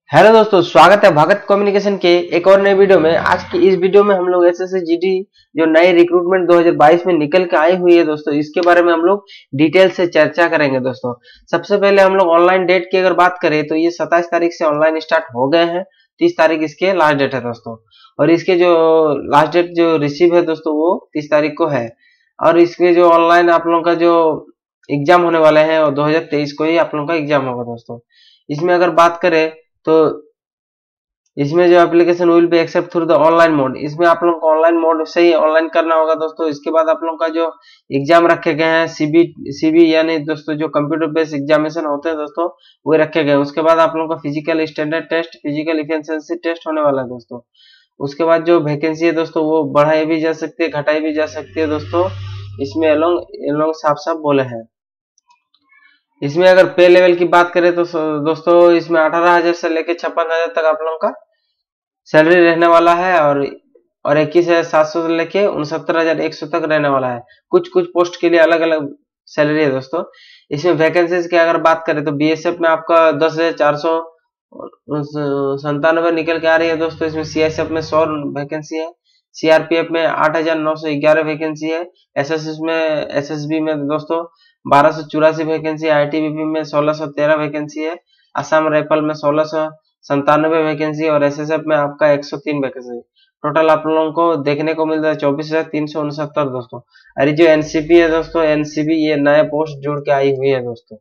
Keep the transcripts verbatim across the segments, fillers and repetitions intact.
Hello दोस्तों, स्वागत है भगत कम्युनिकेशन के एक और नए वीडियो में। आज की इस वीडियो में हम लोग एसएससी जीडी जो नई रिक्रूटमेंट दो हज़ार बाईस में निकल के आई हुई है दोस्तों, इसके बारे में हम लोग डिटेल से चर्चा करेंगे दोस्तों। सबसे पहले हम लोग ऑनलाइन डेट की अगर बात करें तो ये सत्ताईस तारीख से ऑनलाइन स्टार्ट हो गए हैं। तीस तारीख इसके लास्ट डेट है दोस्तों, और इसके जो लास्ट डेट जो रिसीव है दोस्तों वो तीस तारीख को है। और इसके जो ऑनलाइन आप लोगों का जो एग्जाम होने वाले हैं और दो हज़ार तेईस को ही आप लोगों का एग्जाम होगा दोस्तों। इसमें अगर बात करें तो इसमें जो application will be accept through the online mode, इसमें आप लोगों को ऑनलाइन मोड से ही ऑनलाइन करना होगा दोस्तों। इसके बाद आप लोगों का जो एग्जाम रखे गए हैं सीबी सीबी यानी दोस्तों जो कंप्यूटर बेस्ड एग्जामिनेशन होते हैं दोस्तों वो रखे गए हैं। उसके बाद आप लोगों का physical standard test, physical efficiency test होने वाला है दोस्तों। उसके बाद जो वैकेंसी है दोस्तों वो बढ़ाई भी जा सकती है, घटाई भी जा सकती है दोस्तों। इसमें अलोंग अलोंग साफ साफ बोले हैं। इसमें अगर पे लेवल की बात करें तो दोस्तों इसमें अठारह हजार से लेकर छप्पन हजार तक आप लोगों का सैलरी रहने वाला है, और और इक्कीस हजार सात सौ से लेके उनसत्तर हजार एक सौ तक रहने वाला है। कुछ कुछ पोस्ट के लिए अलग अलग सैलरी है दोस्तों। इसमें वैकेंसीज की अगर बात करें तो बीएसएफ में आपका दस हजार चार सौ संतानवे निकल के आ रही है दोस्तों। इसमें सीएसएफ में सौ वैकेंसी है, सीआरपीएफ में आठ हजार नौ सौ ग्यारह वैकेंसी है, एसएसएस में एसएसबी में दोस्तों बारह सौ चौरासी वैकेंसी, आईटीबीपी में सोलह सौ तेरह वैकेंसी है, असम राइफल में सोलह सौ संतानवे वैकेंसी और एसएसएफ में आपका एक सौ तीन वैकेंसी। टोटल आप लोगों को देखने को मिल रहा है चौबीस हजार तीन सौ उनसत्तर दोस्तों। अरे जो एनसीपी है दोस्तों, एनसीबी ये नया पोस्ट जुड़ के आई हुई है दोस्तों।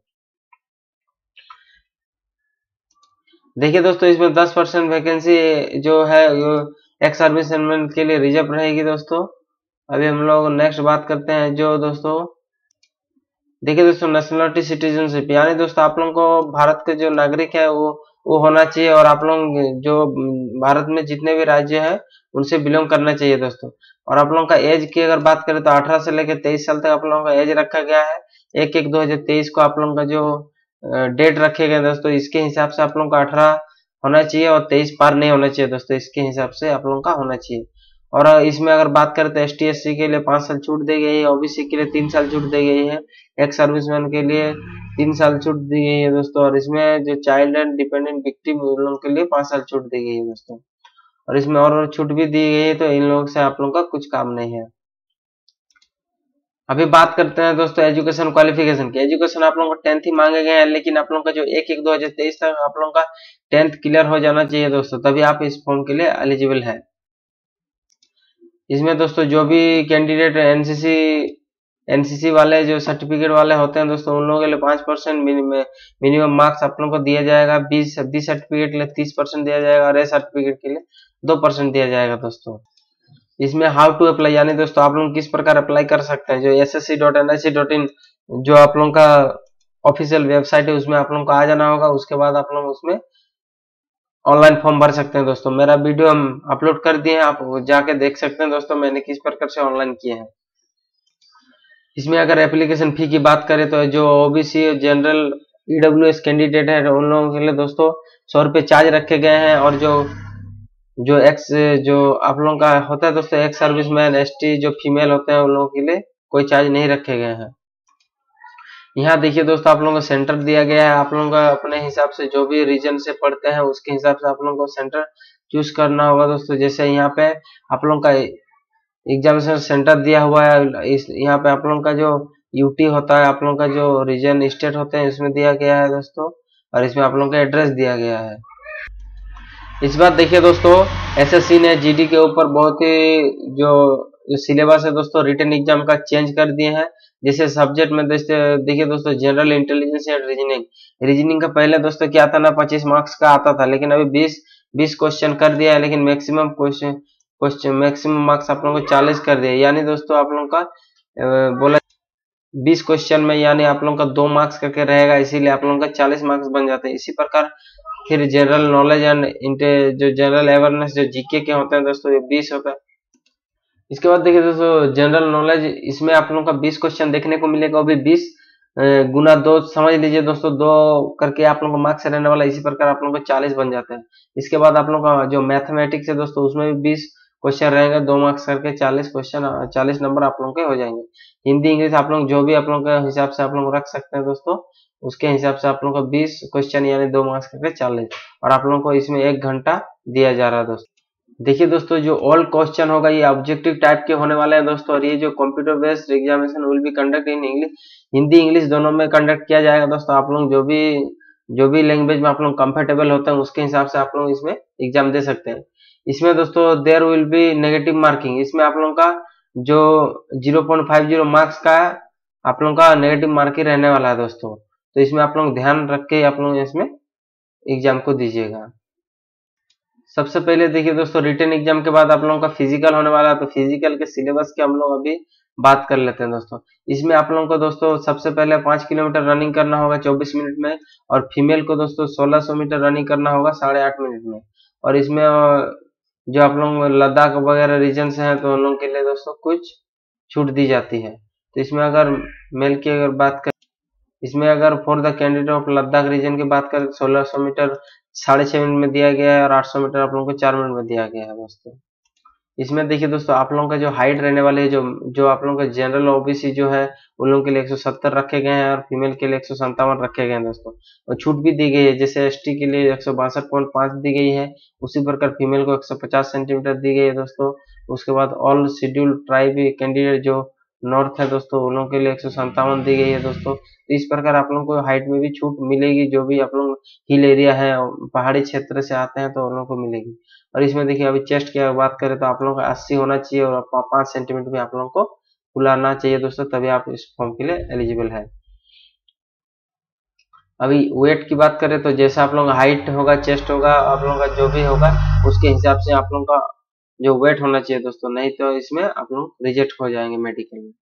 देखिए दोस्तों इसमें दस परसेंट वैकेंसी जो है एक्स सर्विसमैन के लिए रिजर्व रहेगी दोस्तों। अभी हम लोग नेक्स्ट बात करते हैं जो दोस्तों, देखिए दोस्तों नेशनलिटी सिटीजनशिप, यानी दोस्तों आप लोगों को भारत के जो नागरिक है वो वो होना चाहिए, और आप लोग जो भारत में जितने भी राज्य हैं उनसे बिलोंग करना चाहिए दोस्तों। और आप लोगों का एज की अगर बात करें तो अठारह से लेकर तेईस साल तक आप लोगों का एज रखा गया है। एक एक दो हजार तेईस को आप लोगों का जो डेट रखे गए दोस्तों, इसके हिसाब से आप लोगों का अठारह होना चाहिए और तेईस पार नहीं होना चाहिए दोस्तों। इसके हिसाब से आप लोगों का होना चाहिए। और इसमें अगर बात करें तो एस टी एस सी के लिए पांच साल छूट दी गई है, ओबीसी के लिए तीन साल छूट दी गई है, एक्स सर्विसमैन के लिए तीन साल छूट दी गई है दोस्तों। और इसमें जो चाइल्ड एंड डिपेंडेंट विक्टिम उन लोगों के लिए पांच साल छूट दी गई है दोस्तों। और इसमें और छूट भी दी गई है, तो इन लोगों से आप लोगों का कुछ काम नहीं है। अभी बात करते हैं दोस्तों एजुकेशन क्वालिफिकेशन की। एजुकेशन आप लोगों को टेंथ ही मांगे गए हैं, लेकिन आप लोगों का जो एक एक दो हजार तेईस तक आप लोगों का टेंथ क्लियर हो जाना चाहिए दोस्तों, तभी आप इस फॉर्म के लिए एलिजिबल है। इसमें दोस्तों जो भी कैंडिडेट एनसीसी एनसीसी वाले जो सर्टिफिकेट वाले होते हैं दोस्तों उन लोगों के लिए पांच परसेंट मिनिमम मार्क्स आप लोगों को दिया जाएगा। बीस बी सर्टिफिकेट के लिए तीस परसेंट दिया जाएगा, और ए सर्टिफिकेट के लिए दो परसेंट दिया जाएगा दोस्तों। इसमें हाउ टू अप्लाई, यानी दोस्तों आप लोग किस प्रकार अप्लाई कर सकते हैं, जो S S C dot N I C dot in जो आप लोगों का ऑफिशियल वेबसाइट है उसमें आप लोगों को आ जाना होगा। उसके बाद आप लोग उसमें ऑनलाइन फॉर्म भर सकते हैं दोस्तों। मेरा वीडियो हम अपलोड कर दिए हैं, आप जाके देख सकते हैं दोस्तों मैंने किस प्रकार से ऑनलाइन किए हैं। इसमें अगर एप्लीकेशन फी की बात करें तो जो ओबीसी जनरल ईडब्ल्यूएस कैंडिडेट है उन लोगों के लिए दोस्तों सौ रुपये चार्ज रखे गए हैं। और जो जो एक्स जो आप लोगों का होता है दोस्तों एक्स सर्विसमैन, एसटी जो फीमेल होते हैं उन लोगों के लिए कोई चार्ज नहीं रखे गए हैं। यहाँ देखिए दोस्तों आप लोगों को सेंटर दिया गया है। आप लोगों का अपने हिसाब से जो भी रीजन से पढ़ते हैं उसके हिसाब से आप लोगों को सेंटर चूज करना होगा दोस्तों। जैसे यहाँ पे आप लोगों का एग्जामिनेशन सेंटर दिया हुआ है, इस यहाँ पे आप लोगों का जो यूटी होता है, आप लोगों का जो रीजन स्टेट होते हैं इसमें दिया गया है दोस्तों, और इसमें आप लोगों का एड्रेस दिया गया है। इस बार देखिए दोस्तों एसएससी ने जीडी के ऊपर बहुत ही जो जो सिलेबस है दोस्तों रिटन एग्जाम का चेंज कर दिए हैं। जैसे सब्जेक्ट में देखिए दोस्तों general intelligence and reasoning, reasoning का पहले दोस्तों क्या था ना पच्चीस मार्क्स का आता था, लेकिन अभी बीस बीस क्वेश्चन कर दिया है, लेकिन maximum question question maximum marks आप लोगों को चालीस कर दिया। यानी दोस्तों आप लोगों का बोला बीस क्वेश्चन में यानी आप लोगों का दो मार्क्स करके रहेगा, इसीलिए आप लोगों का चालीस मार्क्स बन जाते हैं। इसी प्रकार फिर जनरल नॉलेज एंड जो जनरल अवेयरनेस जो जीके के होते हैं दोस्तों ये बीस होता है। इसके बाद देखिए दोस्तों जनरल नॉलेज, इसमें आप लोगों का बीस क्वेश्चन देखने को मिलेगा, अभी बीस गुना दो समझ लीजिए दोस्तों, दो करके आप लोगों को मार्क्स रहने वाला। इसी प्रकार आप लोगों को चालीस बन जाते हैं। इसके बाद आप लोगों का जो मैथमेटिक्स है दोस्तों उसमें भी बीस क्वेश्चन रहेंगे, दो मार्क्स करके चालीस क्वेश्चन चालीस नंबर आप लोगों के हो जाएंगे। हिंदी इंग्लिश आप लोग जो भी आप लोगों के हिसाब से आप लोग रख सकते हैं दोस्तों, उसके हिसाब से आप लोगों को बीस क्वेश्चन यानी दो मार्क्स करके चालीस, और आप लोगों को इसमें एक घंटा दिया जा रहा है दोस्तों। देखिए दोस्तों, जो ऑल क्वेश्चन होगा ये ऑब्जेक्टिव टाइप के होने वाले हैं दोस्तों, और ये जो computer based examination will be conduct in English, Hindi English दोनों में कंडक्ट किया जाएगा दोस्तों। आप लोग जो भी जो भी लैंग्वेज में आप लोग कंफर्टेबल होते हैं उसके हिसाब से आप लोग इसमें एग्जाम दे सकते हैं। इसमें दोस्तों there will be negative marking, इसमें आप लोगों का जो zero point five zero marks का आप लोगों का नेगेटिव मार्किंग रहने वाला है दोस्तों। तो इसमें आप लोग ध्यान रख के आप लोग इसमें एग्जाम को दीजिएगा। सबसे पहले देखिए दोस्तों, रिटन एग्जाम के बाद आप लोगों का फिजिकल होने वाला है, तो फिजिकल के सिलेबस के हम लोग अभी बात कर लेते हैं दोस्तों। इसमें आप लोगों को दोस्तों सबसे पहले पाँच किलोमीटर रनिंग करना होगा चौबीस मिनट में, और फीमेल को दोस्तों सोलह सौ मीटर रनिंग करना होगा साढ़े आठ मिनट में। और इसमें जो आप लोग लद्दाख वगैरह रीजन से हैं तो उन लोगों के लिए दोस्तों कुछ छूट दी जाती है। तो इसमें अगर मेल की अगर बात करें, इसमें अगर for the candidate of Ladakh region की बात करें, सोलह सौ मीटर साढ़े छह मिनट में दिया गया है, और आठ सौ मीटर आप लोगों को चार मिनट में दिया गया है दोस्तों। इसमें देखिए दोस्तों, आप लोगों का जो हाइट रहने वाली है, जो जो आप लोगों का जनरल ओबीसी जो है उन लोगों के लिए एक सौ सत्तर रखे गए हैं, और फीमेल के लिए एक सौ संतावन रखे गए हैं दोस्तों। और छूट भी दी गई है, जैसे एसटी के लिए एक सौ बासठ पॉइंट पाँच दी गई है, उसी प्रकार फीमेल को एक सौ पचास सेंटीमीटर दी गई है दोस्तों। उसके बाद ऑल शेड्यूल ट्राइब कैंडिडेट जो नॉर्थ है दोस्तों उन लोगों के लिए एक सौ संतावन दी गई है दोस्तों। तो इस प्रकार आप लोगों को हाइट में भी छूट मिलेगी, जो भी आप लोग हिल एरिया है पहाड़ी क्षेत्र से आते हैं तो उन लोगों को मिलेगी। और इसमें देखिए अभी चेस्ट की बात करें तो आप लोगों का अस्सी होना चाहिए, और पाँच सेंटीमीटर में आप लोगों को फुलाना चाहिए दोस्तों, तभी आप इस फॉर्म के लिए एलिजिबल है। अभी वेट की बात करें तो जैसा आप लोगों का हाइट होगा, चेस्ट होगा, आप लोगों का जो भी होगा उसके हिसाब से आप लोगों का जो वेट होना चाहिए दोस्तों, नहीं तो इसमें आप लोग रिजेक्ट हो जाएंगे मेडिकल में।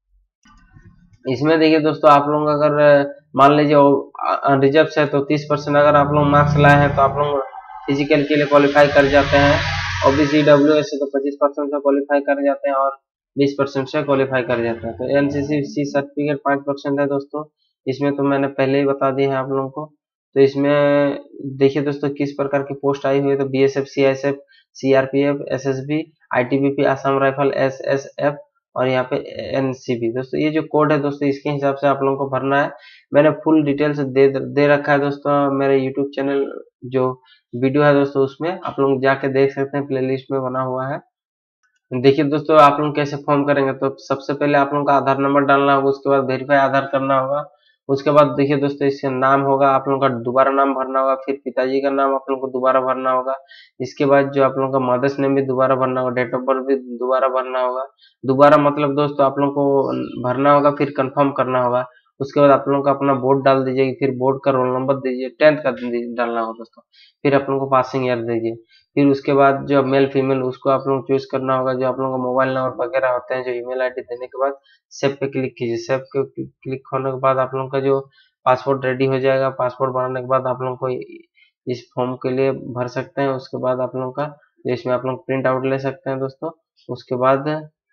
इसमें देखिए दोस्तों, आप लोग अगर मान लीजिए रिजर्व से तो तीस परसेंट अगर आप लोग मार्क्स लाए हैं तो आप लोग फिजिकल के लिए क्वालिफाई कर जाते हैं। ओबीसी डब्ल्यूएस से तो पच्चीस परसेंट से क्वालिफाई कर जाते हैं, और बीस परसेंट से क्वालिफाई कर जाते हैं। तो एनसीसी सी सर्टिफिकेट पाँच परसेंट है दोस्तों, इसमें तो मैंने पहले ही बता दिया है आप लोगों को। तो इसमें देखिए दोस्तों किस प्रकार की पोस्ट आई हुई है, तो BSF, CISF, CRPF, SSB, ITBP, Assam rifle, SSF, और यहाँ पे एनसीबी। दोस्तों ये जो कोड है दोस्तों इसके हिसाब से आप लोगों को भरना है। मैंने फुल डिटेल्स दे दे रखा है दोस्तों मेरे यूट्यूब चैनल जो वीडियो है दोस्तों, उसमें आप लोग जाके देख सकते हैं, प्लेलिस्ट में बना हुआ है। देखिए दोस्तों, आप लोग कैसे फॉर्म करेंगे, तो सबसे पहले आप लोगों का आधार नंबर डालना होगा, उसके बाद वेरीफाई आधार करना होगा। उसके बाद देखिए दोस्तों इसका नाम होगा, आप लोगों का दोबारा नाम भरना होगा, फिर पिताजी का नाम आप लोगों को दोबारा भरना होगा। इसके बाद जो आप लोगों का मदर्स नेम भी दोबारा भरना होगा, डेट ऑफ बर्थ भी दोबारा भरना होगा। दोबारा मतलब दोस्तों आप लोगों को भरना होगा, फिर कंफर्म करना होगा। उसके बाद आप लोगों का अपना बोर्ड डाल दीजिए, फिर बोर्ड का रोल नंबर दीजिए, टेंथ का डालना होगा दोस्तों, फिर आप लोगों को पासिंग ईयर दीजिए। फिर उसके बाद जो मेल फीमेल उसको आप लोग चूज करना होगा, जो आप लोगों का मोबाइल नंबर वगैरह होते हैं, जो ईमेल आईडी देने के बाद सेव पे क्लिक कीजिए। सेव पे क्लिक होने के बाद आप लोगों का जो पासपोर्ट रेडी हो जाएगा। पासपोर्ट बनाने के बाद आप लोगों को इस फॉर्म के लिए भर सकते हैं। उसके बाद आप लोगों का इसमें आप लोग प्रिंट आउट ले सकते हैं दोस्तों। उसके बाद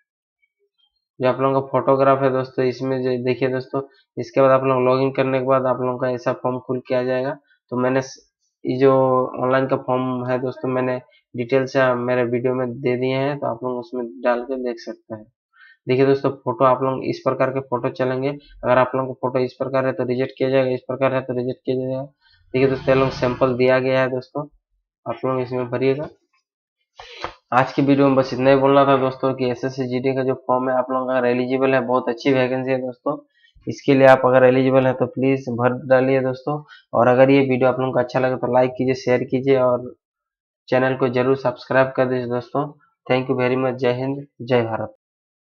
जो आप लोगों का फोटोग्राफ है दोस्तों, इसमें जो देखिए दोस्तों, इसके बाद आप लोग लॉगिन करने के बाद आप लोगों का ऐसा फॉर्म खुल के आ जाएगा। तो मैंने ये जो ऑनलाइन का फॉर्म है दोस्तों मैंने डिटेल से मेरे वीडियो में दे दिए हैं, तो आप लोग उसमें डाल के देख सकते हैं। देखिए दोस्तों, फोटो आप लोग इस प्रकार के फोटो चलेंगे। अगर आप लोगों को फोटो इस प्रकार है तो रिजेक्ट किया जाएगा, इस प्रकार है तो रिजेक्ट किया जाएगा। देखिए दोस्तों, लोग सैंपल दिया गया है दोस्तों, आप लोग इसमें भरिएगा। आज की वीडियो में बस इतना ही बोलना था दोस्तों कि एसएससी जीडी का जो फॉर्म है आप लोगों का एलिजिबल है, बहुत अच्छी वैकेंसी है दोस्तों। इसके लिए आप अगर एलिजिबल है तो प्लीज भर डालिए दोस्तों। और अगर ये वीडियो आप लोगों को अच्छा लगे तो लाइक कीजिए, शेयर कीजिए, और चैनल को जरूर सब्सक्राइब कर दीजिए दोस्तों। Thank you very much. जय हिंद, जय भारत।